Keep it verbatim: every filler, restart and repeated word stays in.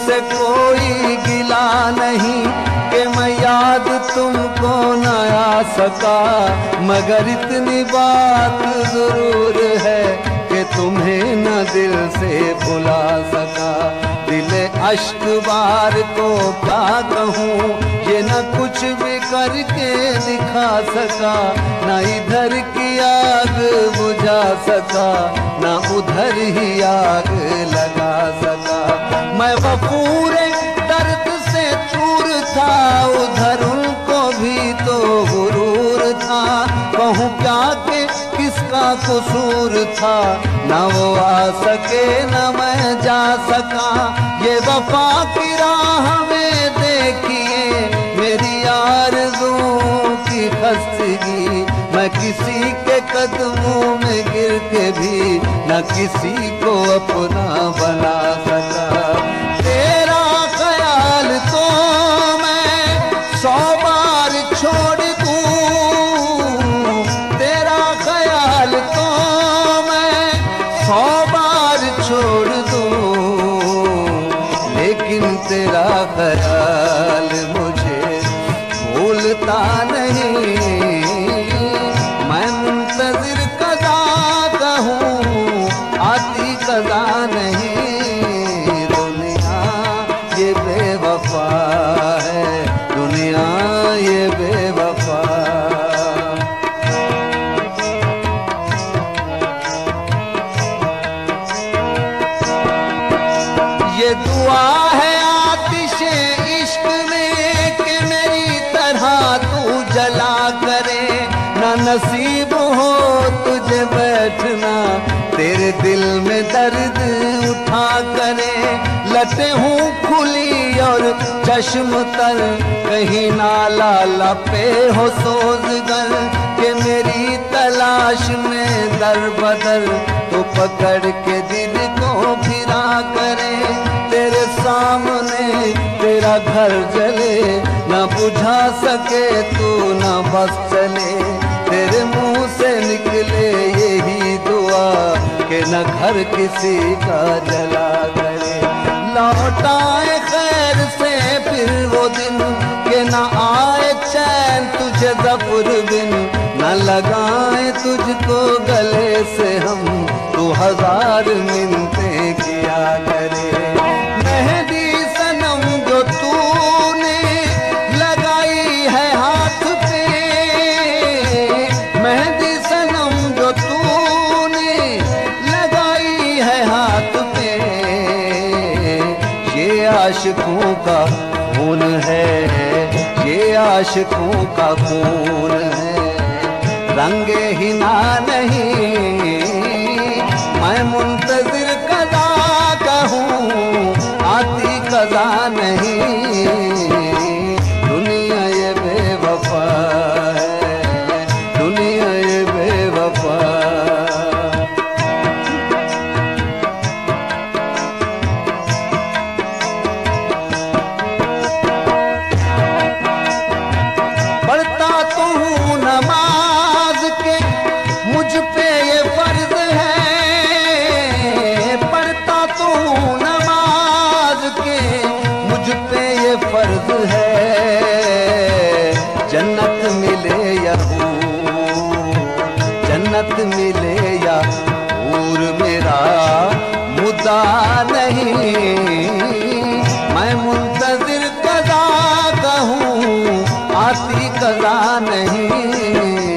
मुझसे कोई गिला नहीं कि मैं याद तुमको न आ सका, मगर इतनी बात जरूर है कि तुम्हें न दिल से भुला सका। दिले अश्क बार को क्या कहूँ, ये न कुछ भी करके दिखा सका, न इधर की आग बुझा सका, न उधर ही आग लगा सका। मैं वफूरे दर्द से चूर था, उधर उनको भी तो गुरूर था। कहूँ क्या कि किसका कसूर था, न वो आ सके न मैं जा सका। ये वफा की राह में देखिए मेरी आरज़ुओं की खस्तगी, मैं किसी के कदमों में गिर के भी न किसी को अपना बना सका। तेरा ख्याल तो मैं सौ बार छोड़ दूं, तेरा ख्याल तो मैं सौ बार छोड़ दूं, लेकिन तेरा ख्याल मुझे भूलता नहीं। मैं मुंतज़िर कज़ा का हूँ, आती कज़ा नहीं। दुनिया ये बेवफा है, दुनिया ये बेवफा। ये दुआ है आतिशे इश्क में कि मेरी तरह तू जला करे, ना नसीब हो तुझे बैठना तेरे दिल में दर्द उठा करे। लटे हूँ खुली और चश्म तर, कहीं नाला लपे हो सोज़गर, कि मेरी तलाश में दर बदर तो पकड़ के दिल को फिरा करे। तेरे सामने तेरा घर जले, न बुझा सके तू न बस चले। तेरे मुंह से निकले यही दुआ कि न घर किसी का जला करे। लौट आए खैर से फिर वो दिन कि न आए चैन तुझे ज़फ़र बिन, न लगाए तुझको गले से हम तू हजार मिन्नतें किया करे। मेहंदी सनम जो तूने लगाई है हाथ पे, मेहंदी सनम जो तूने लगाई है हाथ पे, ये आशिकों का खून है, ये आशिकों का खून है। रंगे ही ना नहीं, मैं मुंतज़िर कज़ा का हूँ, आती कज़ा नहीं। दुनिया ये बेवफा है, दुनिया ये बेवफा। पढ़ता तो हूँ नमाज के, मुझ पे ये फर्ज है, पढ़ता तो हूँ नमाज के, मुझ पे ये फर्ज है। जन्नत मिले या हूर, जन्नत मिले या हूर मेरा मुद्दा नहीं। मैं मुंतज़िर कज़ा का हूँ, आती कज़ा नहीं।